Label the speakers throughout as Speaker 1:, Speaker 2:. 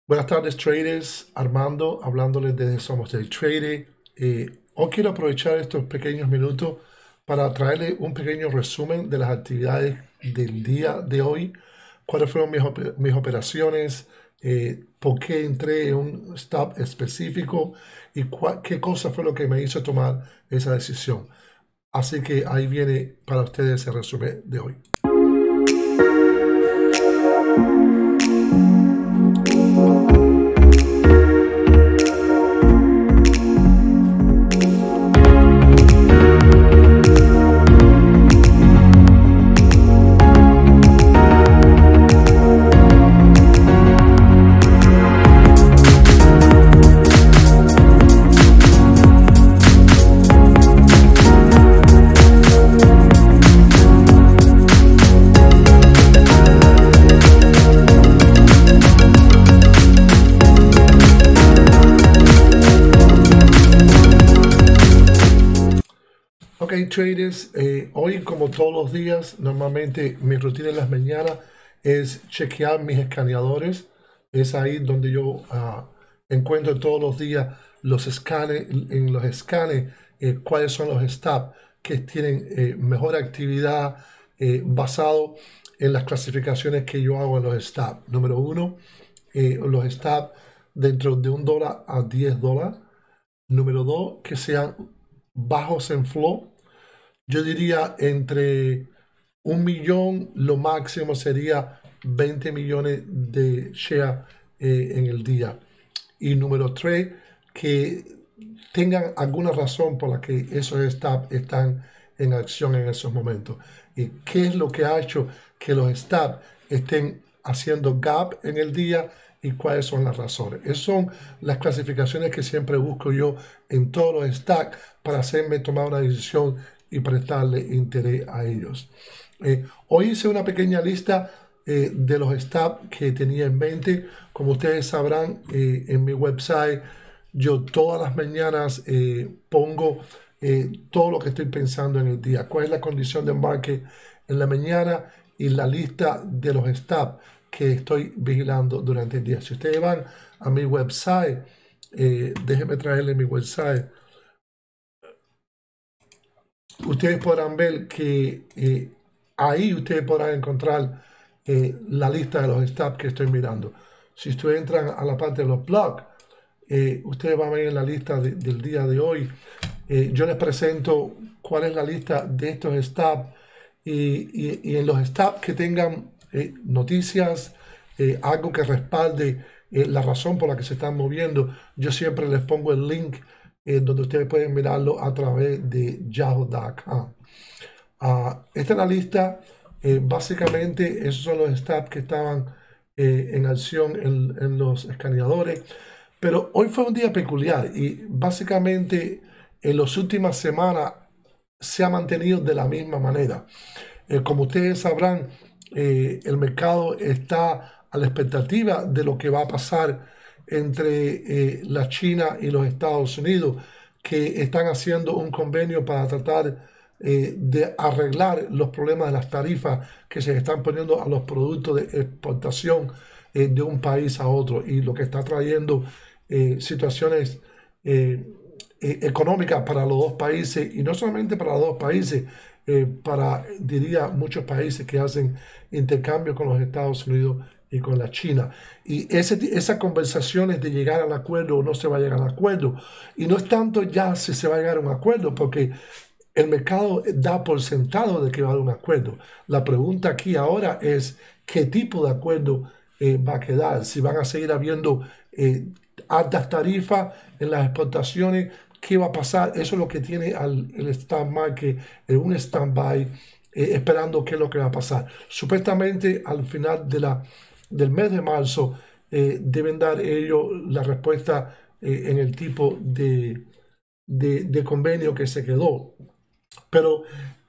Speaker 1: Buenas tardes, traders. Armando, hablándoles desde Somos Day Trader. Hoy quiero aprovechar estos pequeños minutos para traerles un pequeño resumen de las actividades del día de hoy, cuáles fueron mis operaciones, por qué entré en un stop específico y qué cosa fue lo que me hizo tomar esa decisión. Así que ahí viene para ustedes el resumen de hoy. Ok, traders, hoy como todos los días, normalmente mi rutina en las mañanas es chequear mis escaneadores. Es ahí donde yo encuentro todos los días los escanes, en los escanes, cuáles son los stops que tienen mejor actividad basado en las clasificaciones que yo hago en los stops. Número uno, los stops dentro de $1 a $10. Número dos, que sean bajos en flow. Yo diría entre 1 millón, lo máximo sería 20 millones de share en el día. Y número 3, que tengan alguna razón por la que esos stops están en acción en esos momentos. ¿Y qué es lo que ha hecho que los stops estén haciendo gap en el día y cuáles son las razones? Esas son las clasificaciones que siempre busco yo en todos los stocks para hacerme tomar una decisión y prestarle interés a ellos. Hoy hice una pequeña lista de los stops que tenía en mente. Como ustedes sabrán, en mi website yo todas las mañanas pongo todo lo que estoy pensando en el día, cuál es la condición del market en la mañana y la lista de los stops que estoy vigilando durante el día. Si ustedes van a mi website, déjenme traerle mi website, ustedes podrán ver que ahí ustedes podrán encontrar la lista de los stops que estoy mirando. Si ustedes entran a la parte de los blogs, ustedes van a ver en la lista del día de hoy. Yo les presento cuál es la lista de estos stops y en los stops que tengan noticias, algo que respalde la razón por la que se están moviendo, yo siempre les pongo el link donde ustedes pueden mirarlo a través de yahoo.com. Esta es la lista. Básicamente esos son los stops que estaban en acción en los escaneadores. Pero hoy fue un día peculiar y básicamente en las últimas semanas se ha mantenido de la misma manera. Como ustedes sabrán, el mercado está a la expectativa de lo que va a pasar entre la China y los Estados Unidos, que están haciendo un convenio para tratar de arreglar los problemas de las tarifas que se están poniendo a los productos de exportación de un país a otro, y lo que está trayendo situaciones económicas para los dos países, y no solamente para los dos países, para, diría, muchos países que hacen intercambio con los Estados Unidos y con la China. Y esas conversaciones de llegar al acuerdo o no se va a llegar al acuerdo. Y no es tanto ya si se va a llegar a un acuerdo, porque el mercado da por sentado de que va a haber un acuerdo. La pregunta aquí ahora es qué tipo de acuerdo va a quedar. Si van a seguir habiendo altas tarifas en las exportaciones, ¿qué va a pasar? Eso es lo que tiene el stock market en un stand-by, esperando qué es lo que va a pasar. Supuestamente al final del mes de marzo deben dar ellos la respuesta en el tipo de convenio que se quedó. Pero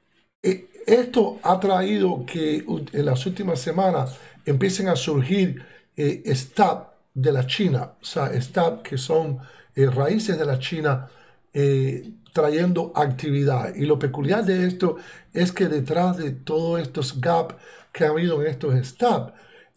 Speaker 1: esto ha traído que en las últimas semanas empiecen a surgir stops de la China, o sea, stops que son raíces de la China, trayendo actividad. Y lo peculiar de esto es que detrás de todos estos gaps que ha habido en estos stops,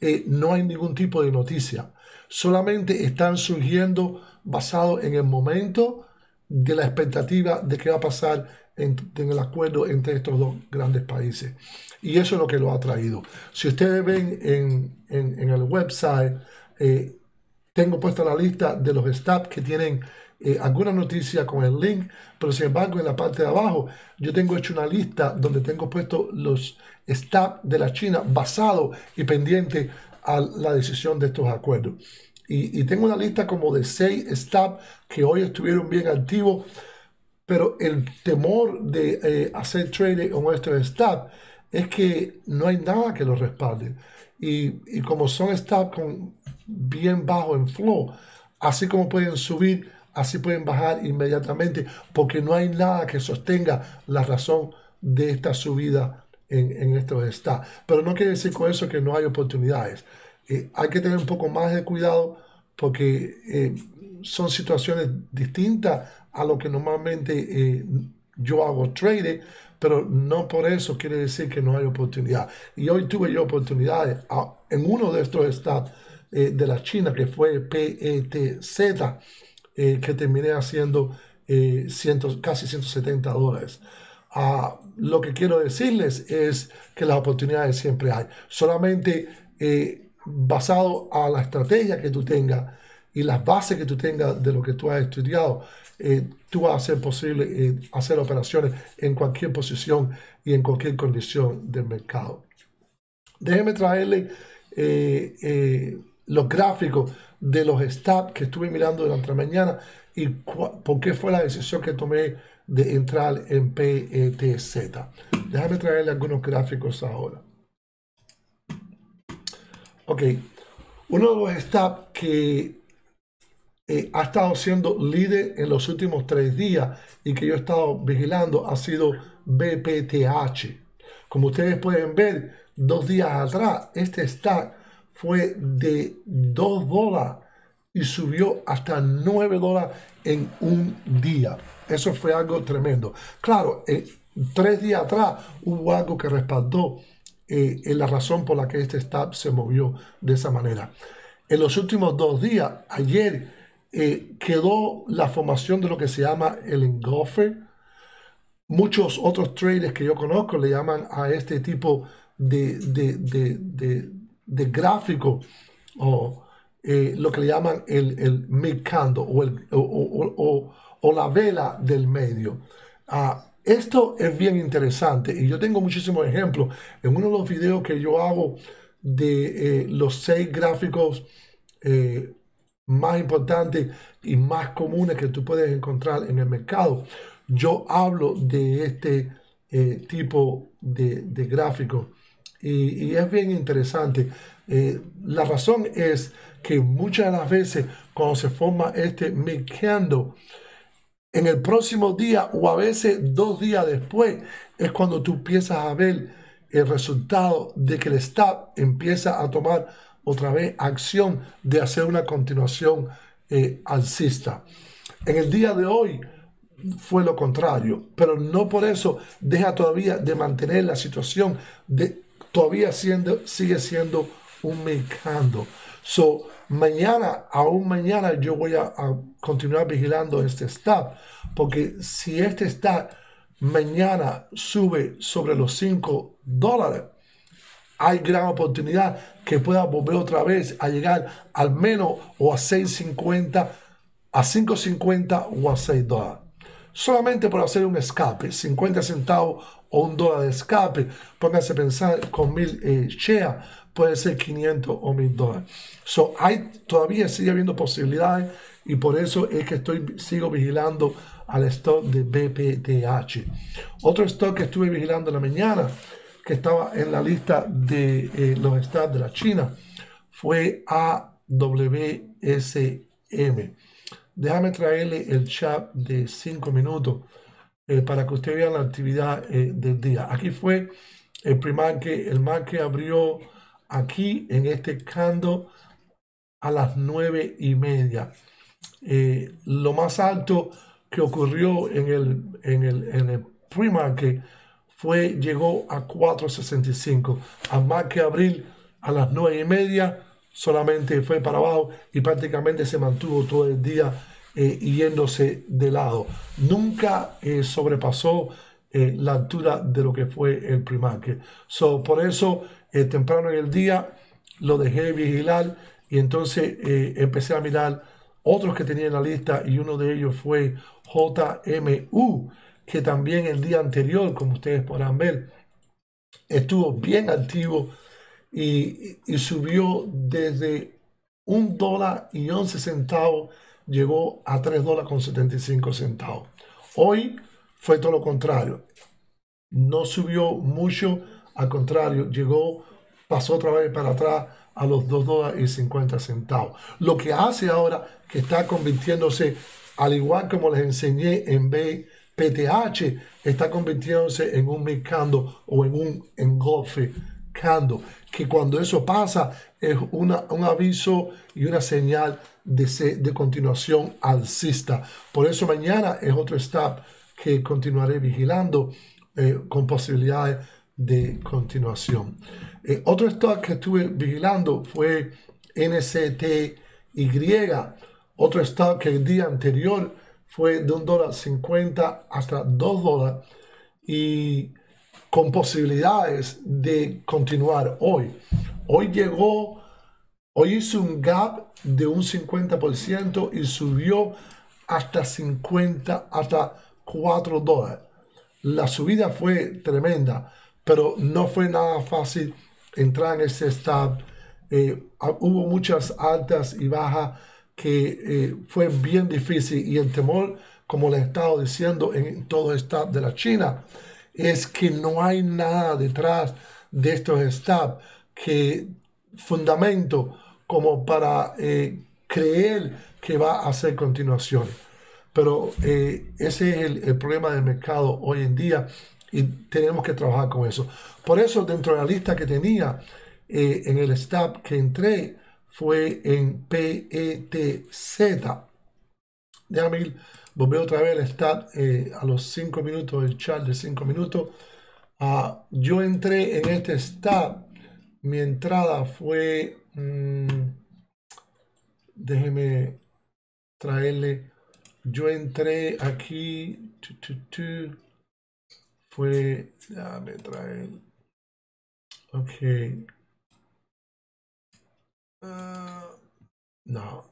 Speaker 1: no hay ningún tipo de noticia. Solamente están surgiendo basado en el momento de la expectativa de qué va a pasar en el acuerdo entre estos dos grandes países. Y eso es lo que lo ha traído. Si ustedes ven en el website, tengo puesta la lista de los stocks que tienen alguna noticia con el link, pero sin embargo en la parte de abajo yo tengo hecho una lista donde tengo puesto los stocks de la China basado y pendiente a la decisión de estos acuerdos. Y tengo una lista como de 6 stocks que hoy estuvieron bien activos, pero el temor de hacer trading con estos stocks es que no hay nada que los respalde. Y como son stocks con bien bajo en flow, así como pueden subir, así pueden bajar inmediatamente, porque no hay nada que sostenga la razón de esta subida en estos stocks. Pero no quiere decir con eso que no hay oportunidades. Hay que tener un poco más de cuidado porque son situaciones distintas a lo que normalmente yo hago trading, pero no por eso quiere decir que no hay oportunidad. Y hoy tuve yo oportunidades en uno de estos stocks de la China, que fue PETZ, que terminé haciendo casi $170. Lo que quiero decirles es que las oportunidades siempre hay. Solamente basado a la estrategia que tú tengas y las bases que tú tengas de lo que tú has estudiado, tú vas a hacer posible hacer operaciones en cualquier posición y en cualquier condición del mercado. Déjenme traerle los gráficos de los stops que estuve mirando durante la mañana y por qué fue la decisión que tomé de entrar en PETZ. Déjame traerle algunos gráficos ahora. Ok, uno de los stops que ha estado siendo líder en los últimos 3 días y que yo he estado vigilando ha sido BPTH. Como ustedes pueden ver, 2 días atrás, este stock fue de $2 y subió hasta $9 en un día. Eso fue algo tremendo. Claro, 3 días atrás hubo algo que respaldó la razón por la que este stock se movió de esa manera. En los últimos 2 días, ayer quedó la formación de lo que se llama el engulfer. Muchos otros traders que yo conozco le llaman a este tipo de gráfico o lo que le llaman el mid candle o la vela del medio. Esto es bien interesante y yo tengo muchísimos ejemplos. En uno de los videos que yo hago de los 6 gráficos más importantes y más comunes que tú puedes encontrar en el mercado, yo hablo de este tipo de gráfico y es bien interesante. La razón es que muchas de las veces cuando se forma este mid candle, en el próximo día o a veces 2 días después es cuando tú empiezas a ver el resultado de que el stop empieza a tomar otra vez acción de hacer una continuación alcista. En el día de hoy fue lo contrario, pero no por eso deja todavía de mantener la situación de todavía sigue siendo un mercado. So, aún mañana yo voy a continuar vigilando este stop, porque si este stop mañana sube sobre los $5, hay gran oportunidad que pueda volver otra vez a llegar al menos o a 6.50, a 5.50 o a $6. Solamente por hacer un escape, 50 centavos o $1 de escape, pónganse a pensar con 1000 shares, puede ser 500 o $1000. So, todavía sigue habiendo posibilidades y por eso es que sigo vigilando al stock de BPTH. Otro stock que estuve vigilando en la mañana, que estaba en la lista de los stocks de la China, fue AWSM. Déjame traerle el chat de 5 minutos para que usted vea la actividad del día. Aquí fue el pre-market. El market abrió aquí en este candle a las 9:30. Lo más alto que ocurrió en el pre-market llegó a 4.65. Al market abrir a las 9:30 solamente fue para abajo y prácticamente se mantuvo todo el día yéndose de lado. Nunca sobrepasó la altura de lo que fue el pre-market. Por eso, temprano en el día lo dejé vigilar y entonces empecé a mirar otros que tenía en la lista y uno de ellos fue JMU, que también el día anterior, como ustedes podrán ver, estuvo bien activo y subió desde $1.11, llegó a $3.75. Hoy fue todo lo contrario, no subió mucho, al contrario, pasó otra vez para atrás a los $2.50. Lo que hace ahora que está convirtiéndose, al igual como les enseñé en BPTH, está convirtiéndose en un mid candle o en un engulfe candle, que cuando eso pasa es un aviso y una señal de continuación alcista. Por eso mañana es otro stop que continuaré vigilando con posibilidades de continuación. Otro stock que estuve vigilando fue NCTY, otro stock que el día anterior fue de $1.50 hasta $2 y con posibilidades de continuar hoy. Hoy hizo un gap de un 50% y subió hasta $4. La subida fue tremenda, pero no fue nada fácil entrar en ese stop. Hubo muchas altas y bajas que fue bien difícil, y el temor, como les he estado diciendo en todo el stop de la China, es que no hay nada detrás de estos stops que fundamento como para creer que va a hacer continuación. Pero ese es el problema del mercado hoy en día y tenemos que trabajar con eso. Por eso, dentro de la lista que tenía en el stop que entré fue en PETZ. Déjame ir, volver otra vez al stop a los 5 minutos, el chart de 5 minutos. Yo entré en este stop. Mi entrada fue, déjeme traerle. Yo entré aquí, fue, déjame traer, ok, no,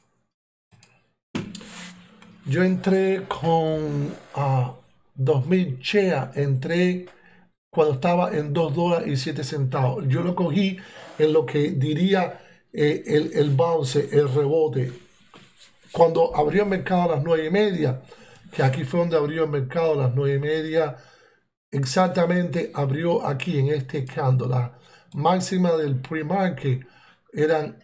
Speaker 1: yo entré con 2.000 Chea, entré cuando estaba en $2.07. Yo lo cogí en lo que diría el bounce, el rebote. Cuando abrió el mercado a las 9:30, que aquí fue donde abrió el mercado a las 9:30, exactamente abrió aquí en este candle. La máxima del pre-market eran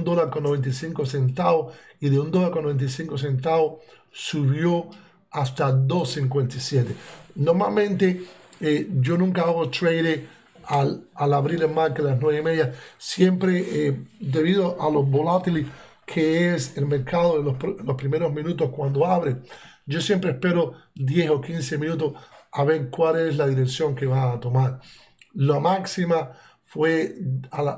Speaker 1: $1.95 y de $1.95 subió hasta $2.57. Normalmente yo nunca hago trade al abrir el market a las 9:30, siempre debido a los volátiles que es el mercado en los primeros minutos cuando abre. Yo siempre espero 10 o 15 minutos a ver cuál es la dirección que va a tomar. La máxima fue a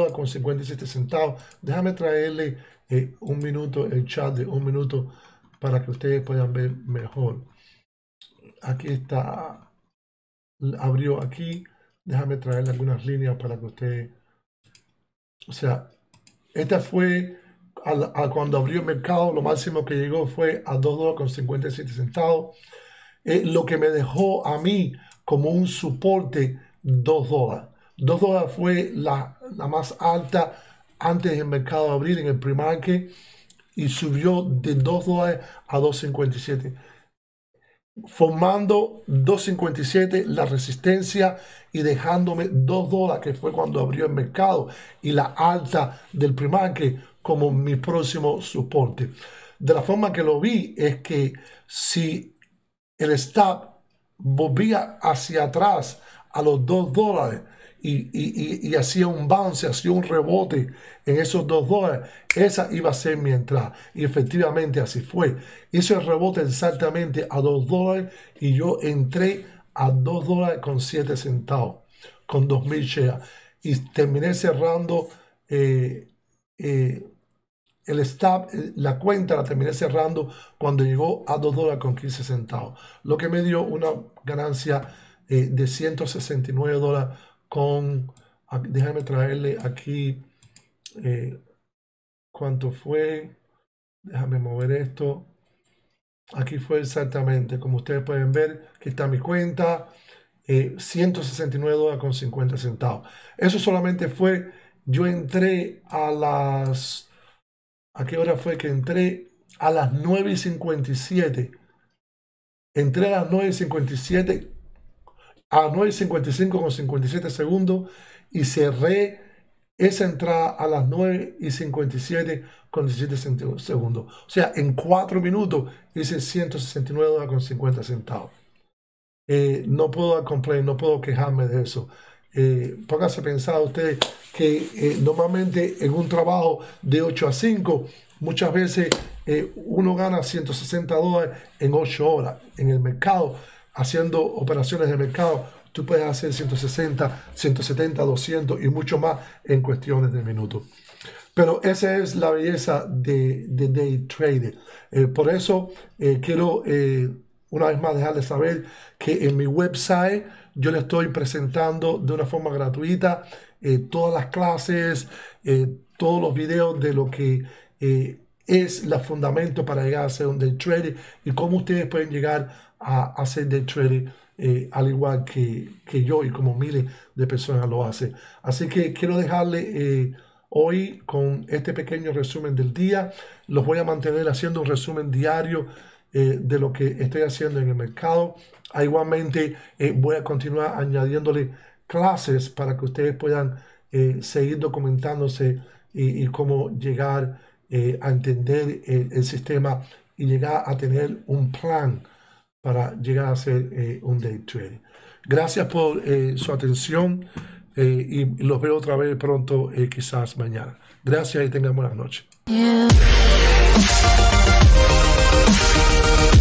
Speaker 1: $2.57. Déjame traerle un minuto, el chat de un minuto para que ustedes puedan ver mejor. Aquí está, abrió aquí. Déjame traerle algunas líneas para que ustedes, o sea, esta fue cuando abrió el mercado, lo máximo que llegó fue a $2.57. Lo que me dejó a mí como un soporte $2. $2 fue la más alta antes del mercado de abrir en el pre-market y subió de $2 a $2.57. Formando $2.57 la resistencia y dejándome $2, que fue cuando abrió el mercado, y la alta del pre-market como mi próximo soporte. De la forma que lo vi es que si el stop volvía hacia atrás a los $2 y hacía un bounce, hacía un rebote en esos $2, esa iba a ser mi entrada. Y efectivamente así fue. Hizo el rebote exactamente a $2 y yo entré a $2.07 con 2.000 shares. y terminé cerrando el stop, la cuenta la terminé cerrando cuando llegó a $2.15, lo que me dio una ganancia de $169 con, déjame traerle aquí cuánto fue, déjame mover esto, aquí fue exactamente, como ustedes pueden ver, aquí está mi cuenta, $169.50. Eso solamente fue, yo entré a las... ¿A qué hora fue que entré? A las 9:57. Entré a las 9:57, a 9:55 con 57 segundos y cerré esa entrada a las 9:57 con 17 segundos. O sea, en 4 minutos hice $169.50. No puedo complain, no puedo quejarme de eso. Póngase a pensar ustedes que normalmente en un trabajo de 8 a 5, muchas veces uno gana $160 en 8 horas. En el mercado, haciendo operaciones de mercado, tú puedes hacer 160, 170, 200 y mucho más en cuestiones de minutos. Pero esa es la belleza de day trading. Por eso quiero una vez más dejarles saber que en mi website yo le estoy presentando de una forma gratuita todas las clases, todos los videos de lo que es el fundamento para llegar a ser un day trader y cómo ustedes pueden llegar a hacer day trading al igual que yo y como miles de personas lo hacen. Así que quiero dejarle hoy con este pequeño resumen del día. Los voy a mantener haciendo un resumen diario de lo que estoy haciendo en el mercado. Igualmente voy a continuar añadiéndole clases para que ustedes puedan seguir documentándose y cómo llegar a entender el sistema y llegar a tener un plan para llegar a ser un day trader. Gracias por su atención y los veo otra vez pronto, quizás mañana. Gracias y tengan buenas noches.